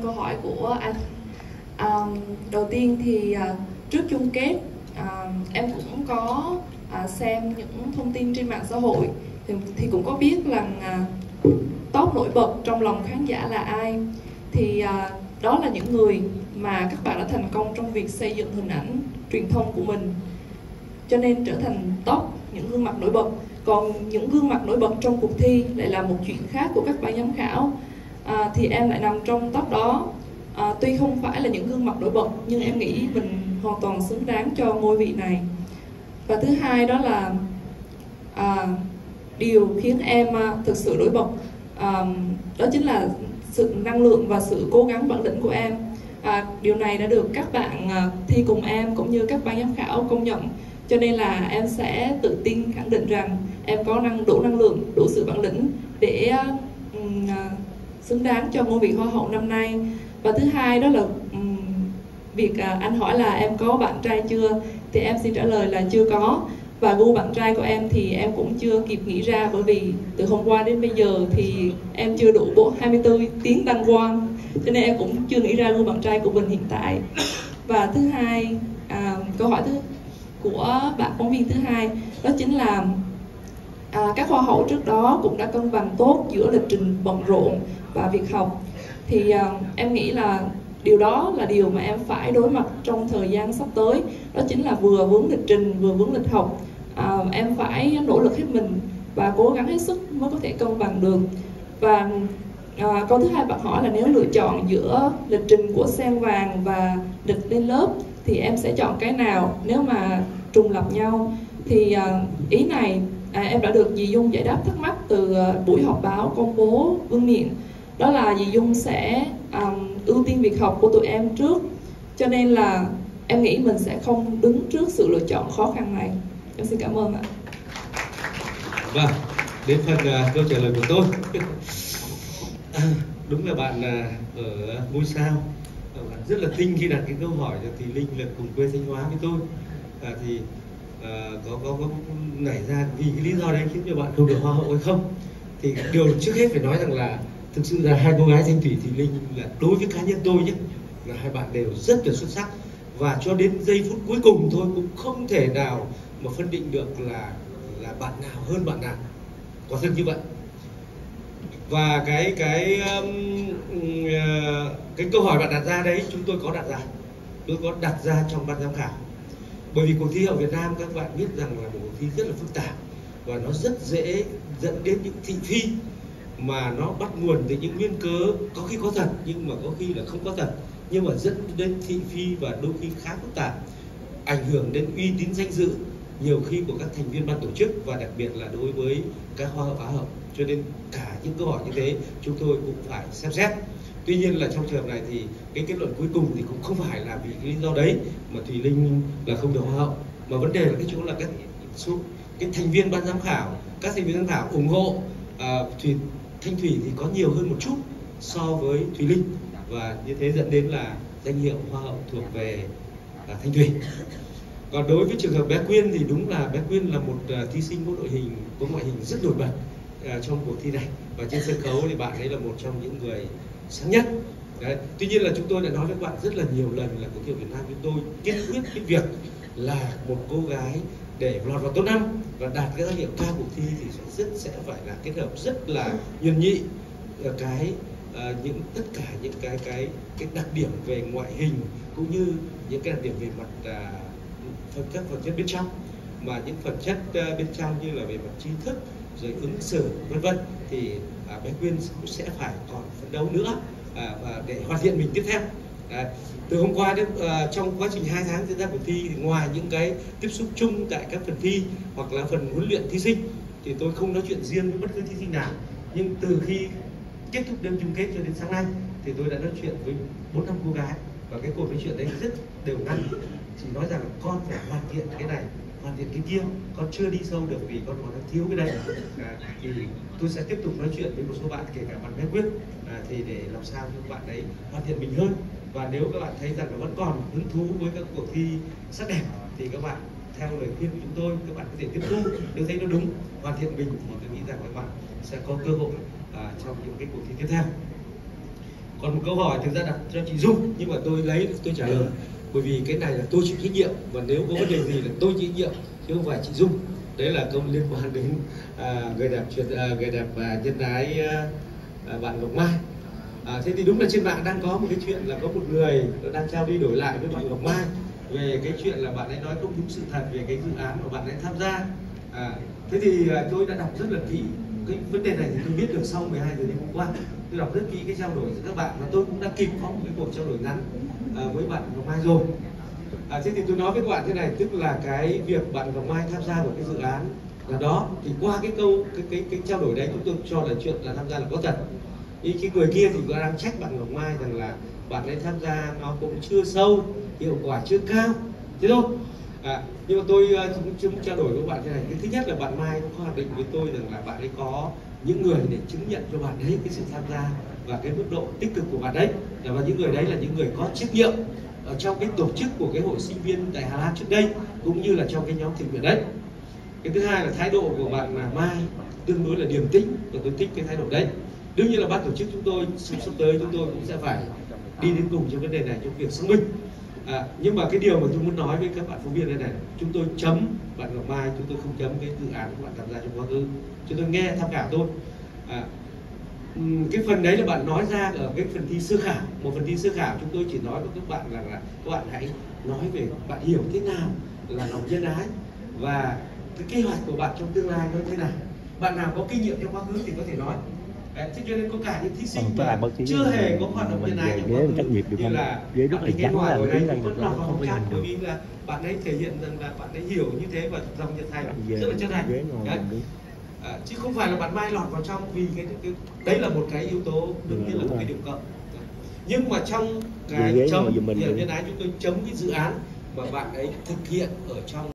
câu hỏi của anh. Đầu tiên thì trước chung kết em cũng có xem những thông tin trên mạng xã hội thì cũng có biết là top nổi bật trong lòng khán giả là ai. Thì đó là những người mà các bạn đã thành công trong việc xây dựng hình ảnh truyền thông của mình, cho nên trở thành top những gương mặt nổi bật. Còn những gương mặt nổi bật trong cuộc thi lại là một chuyện khác của các ban giám khảo. Thì em lại nằm trong top đó. Tuy không phải là những gương mặt nổi bật nhưng em nghĩ mình hoàn toàn xứng đáng cho ngôi vị này. Và thứ hai đó là điều khiến em thực sự nổi bật, đó chính là sự năng lượng và sự cố gắng bản lĩnh của em. Điều này đã được các bạn thi cùng em cũng như các ban giám khảo công nhận, cho nên là em sẽ tự tin khẳng định rằng em có đủ năng lượng, đủ sự bản lĩnh để xứng đáng cho ngôi vị Hoa hậu năm nay. Và thứ hai đó là việc anh hỏi là em có bạn trai chưa, thì em xin trả lời là chưa có. Và gu bạn trai của em thì em cũng chưa kịp nghĩ ra, bởi vì từ hôm qua đến bây giờ thì em chưa đủ 24 tiếng đăng quang, cho nên em cũng chưa nghĩ ra gu bạn trai của mình hiện tại. Và thứ hai, câu hỏi của bạn phóng viên thứ hai đó chính là các hoa hậu trước đó cũng đã cân bằng tốt giữa lịch trình bận rộn và việc học. Thì em nghĩ là điều đó là điều mà em phải đối mặt trong thời gian sắp tới. Đó chính là vừa vướng lịch trình, vừa vướng lịch học. Em phải nỗ lực hết mình và cố gắng hết sức mới có thể cân bằng được. Và câu thứ hai bạn hỏi là nếu lựa chọn giữa lịch trình của Sen Vàng và lịch lên lớp thì em sẽ chọn cái nào nếu mà trùng lặp nhau. Thì ý này em đã được dì Dung giải đáp thắc mắc từ buổi họp báo công bố vương miện. Đó là dì Dung sẽ ưu tiên việc học của tụi em trước, cho nên là em nghĩ mình sẽ không đứng trước sự lựa chọn khó khăn này. Em xin cảm ơn ạ. Vâng, đến phần câu trả lời của tôi. Đúng là bạn ở ngôi sao, bạn rất là tinh khi đặt cái câu hỏi cho Thùy Linh là cùng quê Thanh Hóa với tôi. Thì có nảy ra vì cái lý do đấy khiến cho bạn không được hoa hậu hay không. Thì điều trước hết phải nói rằng là thực sự là hai cô gái Thanh Thủy, Thùy Linh là đối với cá nhân tôi nhé, là hai bạn đều rất là xuất sắc. Và cho đến giây phút cuối cùng thôi cũng không thể nào mà phân định được là bạn nào hơn bạn nào, có thật như vậy. Và cái câu hỏi bạn đặt ra đấy chúng tôi có đặt ra trong ban giám khảo. Bởi vì cuộc thi Hậu Việt Nam các bạn biết rằng là một cuộc thi rất là phức tạp và nó rất dễ dẫn đến những thị phi mà nó bắt nguồn từ những nguyên cớ có khi có thật nhưng mà có khi là không có thật, nhưng mà dẫn đến thị phi và đôi khi khá phức tạp, ảnh hưởng đến uy tín danh dự nhiều khi của các thành viên ban tổ chức và đặc biệt là đối với các hoa hậu, á hậu. Cho nên cả những câu hỏi như thế chúng tôi cũng phải xem xét. Tuy nhiên là trong trường hợp này thì cái kết luận cuối cùng thì cũng không phải là vì cái lý do đấy mà Thùy Linh là không được hoa hậu, mà vấn đề là cái chỗ là cái thành viên ban giám khảo, các thành viên giám khảo ủng hộ Thanh Thủy thì có nhiều hơn một chút so với Thùy Linh, và như thế dẫn đến là danh hiệu hoa hậu thuộc về Thanh Thủy. Còn đối với trường hợp bé Quyên thì đúng là bé Quyên là một thí sinh có đội hình, có ngoại hình rất nổi bật trong cuộc thi này, và trên sân khấu thì bạn ấy là một trong những người sáng nhất. Đấy. Tuy nhiên là chúng tôi đã nói với bạn rất là nhiều lần là cuộc thi Việt Nam chúng tôi kiên quyết cái việc là một cô gái để lọt vào top 5 và đạt cái danh hiệu cao cuộc thi thì sẽ phải là kết hợp rất là nhuần nhị tất cả những cái đặc điểm về ngoại hình cũng như những cái đặc điểm về mặt phần chất bên trong, mà những phần chất bên trong như là về mặt trí thức rồi ứng xử vân vân thì bé Quyên cũng sẽ phải còn phấn đấu nữa và để hoàn thiện mình tiếp theo. Từ hôm qua đến trong quá trình 2 tháng diễn ra cuộc thi thì ngoài những cái tiếp xúc chung tại các phần thi hoặc là phần huấn luyện thí sinh thì tôi không nói chuyện riêng với bất cứ thí sinh nào, nhưng từ khi kết thúc đêm chung kết cho đến sáng nay thì tôi đã nói chuyện với 4-5 cô gái, và cái cuộc nói chuyện đấy rất đều đặn, chỉ nói rằng là con phải hoàn thiện cái này, hoàn thiện cái kia, con chưa đi sâu được vì con còn đang thiếu cái đấy. Thì tôi sẽ tiếp tục nói chuyện với một số bạn, kể cả bạn bé Quyết, thì để làm sao cho bạn ấy hoàn thiện mình hơn. Và nếu các bạn thấy rằng là vẫn còn hứng thú với các cuộc thi sắc đẹp thì các bạn theo lời khuyên của chúng tôi, các bạn có thể tiếp thu, nếu thấy nó đúng, hoàn thiện mình thì tôi nghĩ rằng các bạn sẽ có cơ hội trong những cái cuộc thi tiếp theo. Còn một câu hỏi thực ra đặt cho chị Dung, nhưng mà tôi lấy tôi trả lời, bởi vì cái này là tôi chịu trách nhiệm, và nếu có vấn đề gì là tôi chịu trách nhiệm chứ không phải chị Dung. Đấy là câu liên quan đến người đẹp và nhân ái bạn Ngọc Mai. Thế thì đúng là trên mạng đang có một cái chuyện là có một người đang trao đi đổi lại với bạn Ngọc Mai về cái chuyện là bạn ấy nói không đúng sự thật về cái dự án mà bạn ấy tham gia. Thế thì tôi đã đọc rất là kỹ cái vấn đề này, thì tôi biết được sau 12 giờ đêm hôm qua. Tôi đọc rất kỹ cái trao đổi giữa các bạn, và tôi cũng đã kịp có một cái cuộc trao đổi ngắn với bạn Ngọc Mai rồi. Thế thì tôi nói với các bạn thế này, tức là cái việc bạn Ngọc Mai tham gia vào cái dự án là đó, thì qua cái câu cái trao đổi đấy chúng tôi cho là chuyện là tham gia là có thật. Ý cái người kia thì có đang trách bạn Ngọc Mai rằng là bạn ấy tham gia nó cũng chưa sâu, hiệu quả chưa cao, thế thôi. Nhưng mà tôi cũng trao đổi với bạn thế này. Cái thứ nhất là bạn Mai cũng có khẳng định với tôi rằng là bạn ấy có những người để chứng nhận cho bạn ấy cái sự tham gia và cái mức độ tích cực của bạn ấy, và những người đấy là những người có trách nhiệm ở trong cái tổ chức của cái hội sinh viên tại Hà Lan trước đây, cũng như là trong cái nhóm thiện nguyện đấy. Cái thứ hai là thái độ của bạn Mai tương đối là điềm tĩnh, và tôi thích cái thái độ đấy. Đương nhiên là ban tổ chức chúng tôi sắp tới chúng tôi cũng sẽ phải đi đến cùng trong vấn đề này trong việc xác minh. Nhưng mà cái điều mà tôi muốn nói với các bạn phóng viên đây này, chúng tôi chấm bạn Ngọc Mai, chúng tôi không chấm cái dự án của bạn tham gia trong quá khứ, chúng tôi nghe tham khảo thôi. Cái phần đấy là bạn nói ra ở cái phần thi sơ khảo, một phần thi sơ khảo chúng tôi chỉ nói với các bạn là các bạn hãy nói về bạn hiểu thế nào là lòng nhân ái, và cái kế hoạch của bạn trong tương lai nó thế nào. Bạn nào có kinh nghiệm trong quá khứ thì có thể nói. Thế cho nên có cả những thí sinh mà chưa hề có hoạt động nhân ái trong quá khứ, như là bạn ấy Kiến Hòa hồi nay vẫn lọt vào vòng trong, bởi vì là bạn ấy thể hiện rằng là bạn ấy hiểu như thế và dòng nhiệt thành rất là chân thành. Chứ không phải là bạn Mai lọt vào trong vì cái đấy là một cái yếu tố đương nhiên là một cái điểm cộng. Nhưng mà trong cái chấm nhân ái chúng tôi chấm cái dự án mà bạn ấy thực hiện ở trong